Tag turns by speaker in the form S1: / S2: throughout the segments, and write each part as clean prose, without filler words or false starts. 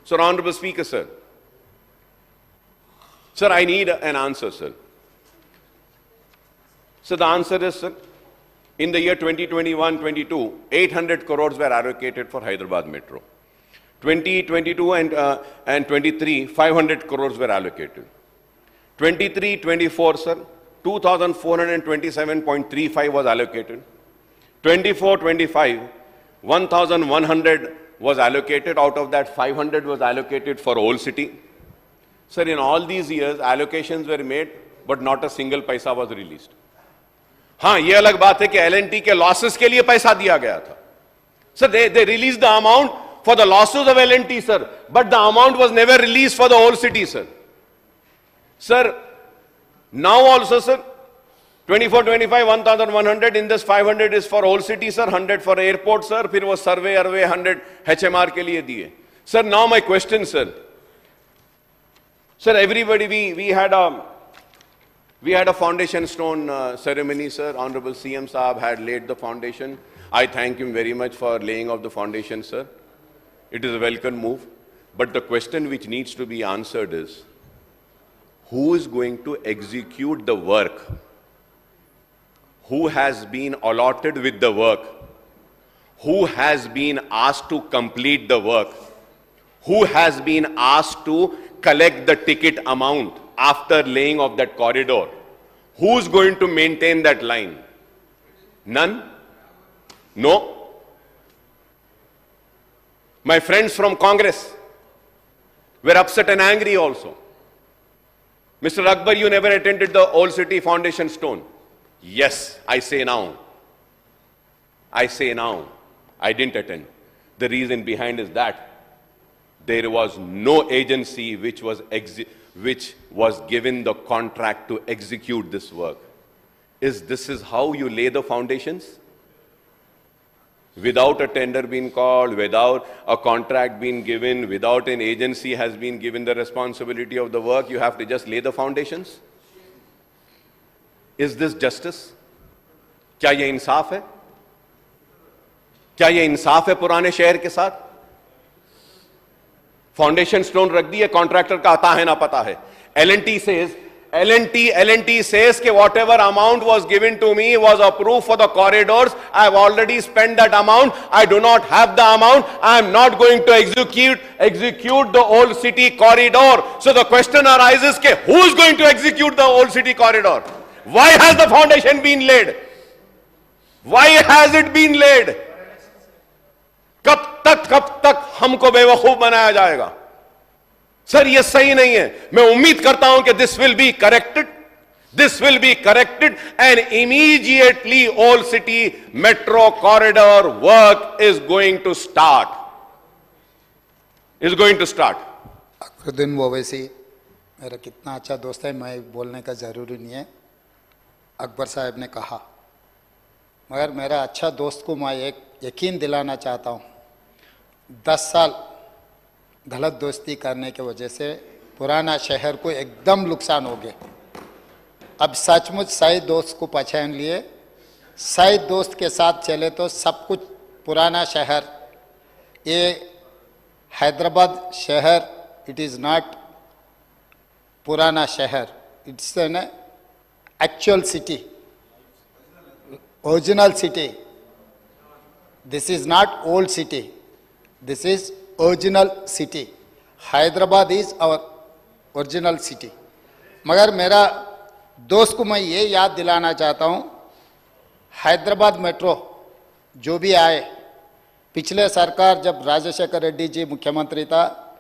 S1: So, Honorable Speaker, sir. Sir, I need an answer, sir. So, the answer is, sir, in the year 2021-22, 800 crores were allocated for Hyderabad Metro. 2022 and 23, 500 crores were allocated. 23-24, sir, 2,427.35 was allocated. 24-25, 1,100 was allocated. Out of that, 500 was allocated for Old City. Sir, in all these years, allocations were made, but not a single paisa was released. हाँ, ये अलग बात है कि L&T के losses के लिए पैसा दिया गया था. Sir, they released the amount for the losses of L&T, sir, but the amount was never released for the Old City, sir. Sir, now also, sir, 24-25, 1,100, in this 500 is for Old City, sir, 100 for airport, sir, फिर वो survey 100 HMR के लिए दिए. Sir, now my question, sir. Sir, everybody, we had a foundation stone ceremony, sir. Honorable CM Saab had laid the foundation. I thank him very much for laying of the foundation, sir. It is a welcome move. But the question which needs to be answered is, who is going to execute the work? Who has been allotted with the work? Who has been asked to complete the work? Who has been asked to collect the ticket amount after laying of that corridor? Who's going to maintain that line? None? No? My friends from Congress were upset and angry also. Mr. Akbar, you never attended the Old City Foundation Stone. Yes, I say now. I say now. I didn't attend. The reason behind is that there was no agency which was given the contract to execute this work. This is how you lay the foundations? Without a tender being called, without a contract being given, without an agency has been given the responsibility of the work, you have to just lay the foundations? Is this justice? क्या ये इंसाफ है? क्या ये इंसाफ है पुराने शहर के साथ? फाउंडेशन स्टोन रख दिए, कॉन्ट्रैक्टर का आता है ना पता है. L&T says कि whatever amount was given to me was approved for the corridors. I have already spent that amount. I do not have the amount. I am not going to execute the Old City corridor. So the question arises कि who is going to execute the Old City corridor? Why has the foundation been laid? Why has it been laid? कब तक हमको बेवकूफ बनाया जाएगा? Sir, ये सही नहीं है. मैं उम्मीद करता हूं कि this will be corrected and immediately Old City Metro corridor work is going to start.
S2: Akbaruddin Owaisi मेरा कितना अच्छा दोस्त है, मैं बोलने का जरूरी नहीं है. अकबर साहब ने कहा, मगर मेरा अच्छा दोस्त को मैं एक यकीन दिलाना चाहता हूं. 10 साल गलत दोस्ती करने की वजह से पुराना शहर को एकदम नुकसान हो गया. अब सचमुच सही दोस्त को पहचान लिए, सही दोस्त के साथ चले तो सब कुछ पुराना शहर, ये हैदराबाद शहर, इट इज़ नॉट पुराना शहर, it's an actual city, original city. This is not old city, this is original city. Hyderabad is our original city. मगर मेरा दोस्त को मैं ये याद दिलाना चाहता हूँ, हैदराबाद मेट्रो जो भी आए, पिछले सरकार जब राजशेखर रेड्डी जी मुख्यमंत्री था,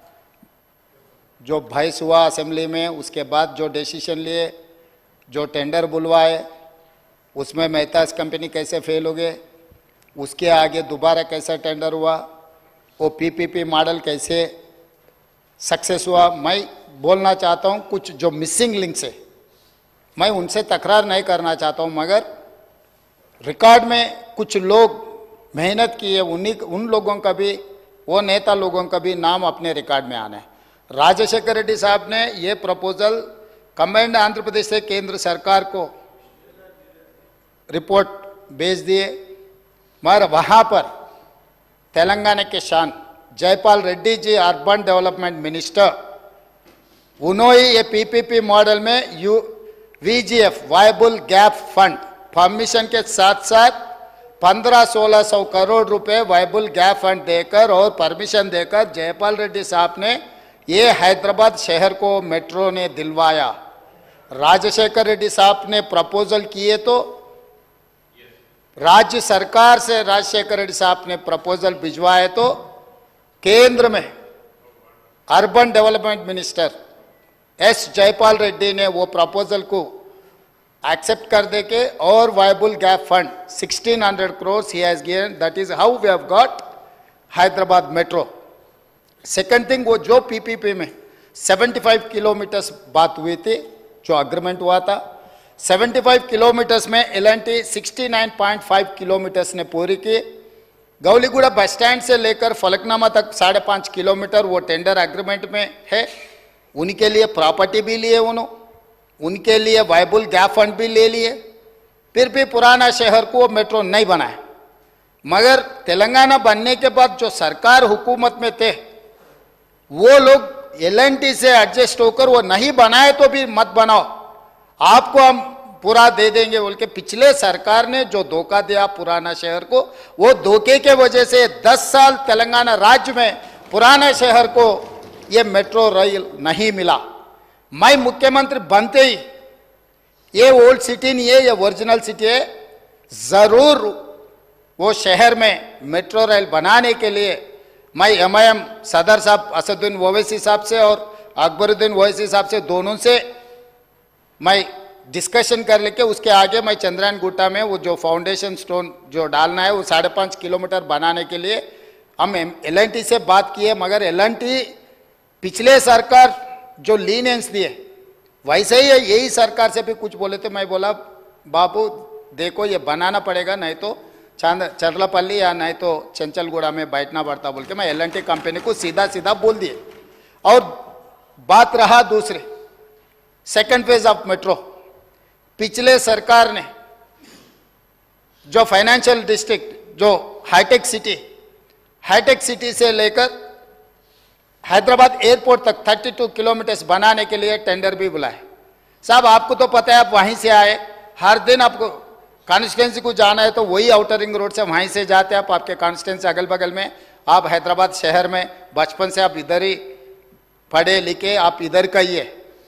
S2: जो बहस हुआ असेंबली में, उसके बाद जो डिसीजन लिए, जो टेंडर बुलवाए, उसमें मेहताज कंपनी कैसे फेल हो गए, उसके आगे दोबारा कैसा टेंडर हुआ, वो पीपीपी मॉडल कैसे सक्सेस हुआ. मैं बोलना चाहता हूँ कुछ जो मिसिंग लिंक्स है, मैं उनसे तकरार नहीं करना चाहता हूँ, मगर रिकॉर्ड में कुछ लोग मेहनत किए, उन लोगों का भी, वो नेता लोगों का भी नाम अपने रिकॉर्ड में आना है. राजशेखर रेड्डी साहब ने ये प्रपोजल कंबाइंड आंध्र प्रदेश से केंद्र सरकार को रिपोर्ट भेज दिए, मगर वहाँ पर तेलंगाना के शान Jaipal Reddy ji urban development minister, उन्होंने ये पीपीपी मॉडल में VGF viable gap fund permission के साथ साथ 1500-1600 करोड़ रुपए वायबल गैप फंड देकर और परमिशन देकर जयपाल रेड्डी साहब ने ये हैदराबाद शहर को मेट्रो ने दिलवाया। राजशेखर रेड्डी साहब ने प्रपोजल किए तो राज्य सरकार से राजशेखर रेड्डी साहब ने प्रपोजल भिजवाए तो केंद्र में urban development minister S Jaipal Reddy ने वो प्रपोजल को एक्सेप्ट कर दे के और viable gap fund 1600 crores he has given. That is how we have got Hyderabad metro. Second thing, वो जो पीपीपी में 75 किलोमीटर्स बात हुई थी, जो अग्रीमेंट हुआ था, 75 किलोमीटर्स में एल&टी 69.5 किलोमीटर्स ने पूरी की। गौलीगुड़ा बस स्टैंड से लेकर फलकनामा तक 5.5 किलोमीटर वो टेंडर एग्रीमेंट में है। उनके लिए प्रॉपर्टी भी लिए उनके लिए वायबल गैप फंड भी ले लिए, फिर भी पुराना शहर को मेट्रो नहीं बनाया। मगर तेलंगाना बनने के बाद जो सरकार हुकूमत में थे वो लोग एल&टी से एडजस्ट होकर वो नहीं बनाए तो भी मत बनाओ, आपको हम पूरा दे देंगे बोल के पिछले सरकार ने जो धोखा दिया पुराना शहर को, वो धोखे के वजह से 10 साल तेलंगाना राज्य में पुराना शहर को ये मेट्रो रेल नहीं मिला। मैं मुख्यमंत्री बनते ही ये ओल्ड सिटी नहीं है, ये ओरिजिनल सिटी है, जरूर वो शहर में मेट्रो रेल बनाने के लिए मैं एमआईएम सदर साहब असदुद्दीन ओवैसी साहब से और अकबरुद्दीन ओवैसी साहब से दोनों से मैं डिस्कशन कर लेके उसके आगे मैं चंद्रायन गुट्टा में वो जो फाउंडेशन स्टोन जो डालना है वो 5.5 किलोमीटर बनाने के लिए हम एल&टी से बात किए। मगर एल&टी पिछले सरकार जो लीनेंस दिए वैसे ही यही सरकार से भी कुछ बोले थे। मैं बोला बाबू देखो ये बनाना पड़ेगा, नहीं तो चरलापल्ली या नहीं तो चंचलगुड़ा में बैठना पड़ता बोल के मैं एल&टी कंपनी को सीधा सीधा बोल दिए। और बात रहा दूसरे सेकंड फेज ऑफ मेट्रो, पिछले सरकार ने जो फाइनेंशियल डिस्ट्रिक्ट जो हाईटेक सिटी से लेकर हैदराबाद एयरपोर्ट तक 32 किलोमीटर्स बनाने के लिए टेंडर भी बुलाए। साहब आपको तो पता है, आप वहीं से आए, हर दिन आपको कॉन्स्टिट्यूंसी को जाना है तो वही आउटर रिंग रोड से वहीं से जाते हैं आप, आपके कॉन्स्टिट्यूंसी अगल बगल में, आप हैदराबाद शहर में बचपन से आप इधर ही पढ़े लिखे, आप इधर का ही है।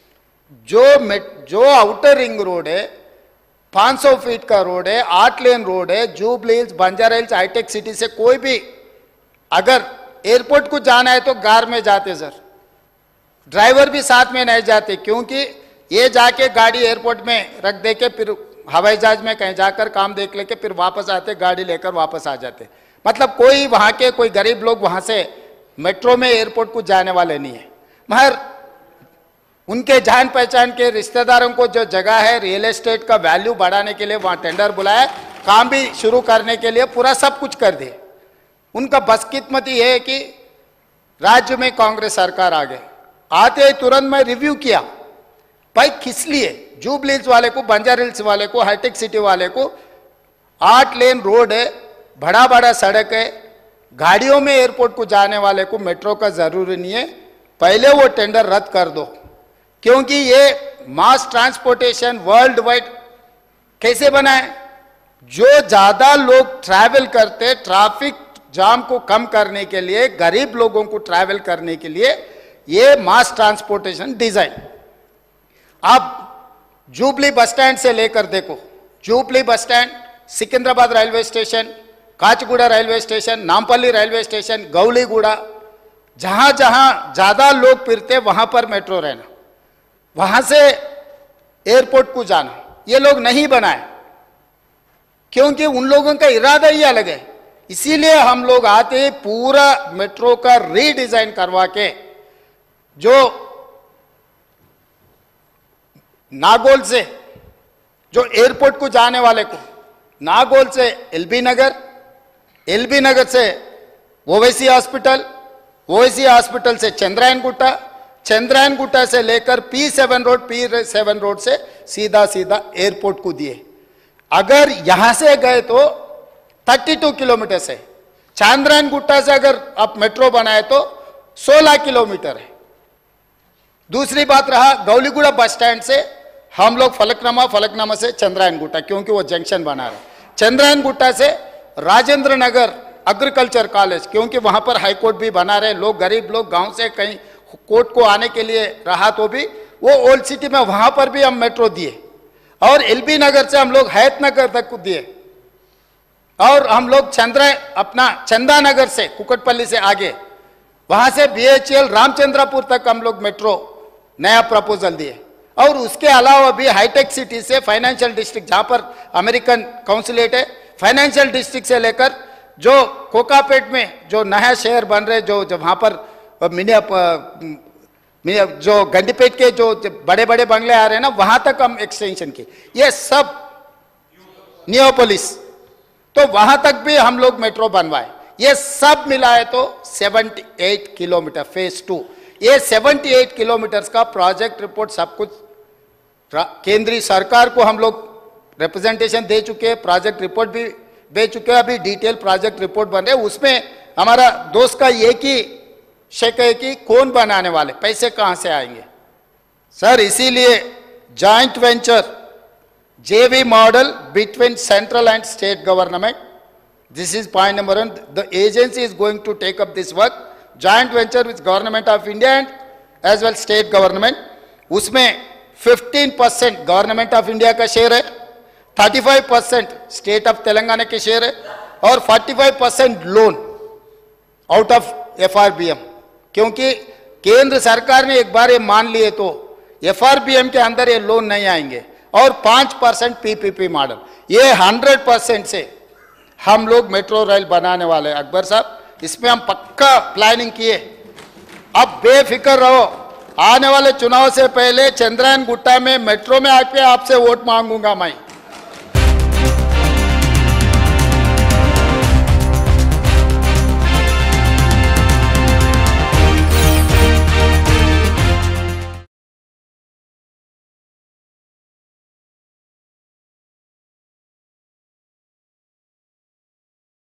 S2: जो आउटर रिंग रोड है 500 फीट का रोड है, 8 लेन रोड है, जुबली हिल्स, बंजारा हिल्स, हाईटेक सिटी से कोई भी अगर एयरपोर्ट को जाना है तो कार में जाते सर, ड्राइवर भी साथ में नहीं जाते, क्योंकि ये जाके गाड़ी एयरपोर्ट में रख दे के फिर हवाई जहाज में कहीं जाकर काम देख लेके फिर वापस आते, गाड़ी लेकर वापस आ जाते। मतलब कोई वहां के कोई गरीब लोग वहां से मेट्रो में एयरपोर्ट को जाने वाले नहीं है। मगर उनके जान पहचान के रिश्तेदारों को जो जगह है रियल एस्टेट का वैल्यू बढ़ाने के लिए वहां टेंडर बुलाया, काम भी शुरू करने के लिए पूरा सब कुछ कर दिए। उनका बदकिस्मती है कि राज्य में कांग्रेस सरकार आ गई, आते ही तुरंत मैं रिव्यू किया भाई किस लिए जुबली हिल्स वाले को, बंजारा हिल्स वाले को, हाईटेक सिटी वाले को 8 लेन रोड है, बड़ा बड़ा सड़क है, गाड़ियों में एयरपोर्ट को जाने वाले को मेट्रो का जरूरी नहीं है, पहले वो टेंडर रद्द कर दो। क्योंकि ये मास ट्रांसपोर्टेशन वर्ल्ड वाइड कैसे बनाए, जो ज्यादा लोग ट्रैवल करते, ट्रैफिक जाम को कम करने के लिए, गरीब लोगों को ट्रैवल करने के लिए ये मास ट्रांसपोर्टेशन डिजाइन। आप जुबली बस स्टैंड से लेकर देखो, Jubilee bus stand, Secunderabad railway station, Kacheguda railway station, Nampally railway station, Gowliguda, जहां जहां ज्यादा लोग फिरते वहां पर मेट्रो रहना, वहां से एयरपोर्ट को जाना, ये लोग नहीं बनाए क्योंकि उन लोगों का इरादा ही अलग है। इसीलिए हम लोग आते पूरा मेट्रो का रीडिजाइन करवा के, जो नागौल से जो एयरपोर्ट को जाने वाले को नागौल से एलबी नगर से ओवैसी हॉस्पिटल, ओवैसी हॉस्पिटल से चंद्रायन गुट्टा से लेकर P7 रोड से सीधा एयरपोर्ट को दिए। अगर यहां से गए तो 32 किलोमीटर से चांद्रायन गुट्टा से अगर आप मेट्रो बनाए तो 16 किलोमीटर है। दूसरी बात रहा गौलीगुड़ा बस स्टैंड से हम लोग फलकनामा से चंद्रायन गुट्टा, क्योंकि वो जंक्शन बना रहे। चंद्रायन गुट्टा से राजेंद्र नगर एग्रीकल्चर कॉलेज, क्योंकि वहां पर हाई कोर्ट भी बना रहे। लोग गरीब लोग गांव से कहीं कोर्ट को आने के लिए रहा तो भी वो ओल्ड सिटी में वहां पर भी हम मेट्रो दिए। और एलबी नगर से हम लोग हयात नगर तक दिए। और हम लोग चंदा नगर से कुकटपल्ली से आगे वहां से BHEL रामचंद्रपुर तक हम लोग मेट्रो नया प्रपोजल दिए। और उसके अलावा भी हाईटेक सिटी से फाइनेंशियल डिस्ट्रिक्ट, जहां पर अमेरिकन काउंसिलेट है, फाइनेंशियल डिस्ट्रिक्ट से लेकर जो कोकापेट में जो नया शहर बन रहे, जो वहां पर जो गंडीपेट के जो बड़े बड़े बंगले आ रहे हैं ना, वहां तक हम एक्सटेंशन की। ये सब नियोपोलिस, तो वहां तक भी हम लोग मेट्रो बनवाए। ये सब मिलाए तो 78 किलोमीटर फेज 2। ये 78 किलोमीटर का प्रोजेक्ट रिपोर्ट सब कुछ केंद्रीय सरकार को हम लोग रिप्रेजेंटेशन दे चुके हैं, प्रोजेक्ट रिपोर्ट भी भेज चुके हैं। अभी डिटेल प्रोजेक्ट रिपोर्ट बन रहे हैं। उसमें हमारा दोस्त का एक ही शक है कि कौन बनाने वाले, पैसे कहां से आएंगे। सर इसीलिए joint venture JV model between central and state government, this is point number 1. The agency is going to take up this work, joint venture with government of India and as well state government. उसमें 15% government of India का share है, 35% state of Telangana के share है और 45% loan out of FRBM। क्योंकि केंद्र सरकार ने एक बार ये मान लिए तो FRBM के अंदर ये लोन नहीं आएंगे। और 5% PPP मॉडल, ये 100% से हम लोग मेट्रो रेल बनाने वाले हैं। अकबर साहब, इसमें हम पक्का प्लानिंग किए। अब बेफिक्र रहो, आने वाले चुनाव से पहले चंद्रायन गुट्टा में मेट्रो में आके आपसे वोट मांगूंगा मैं।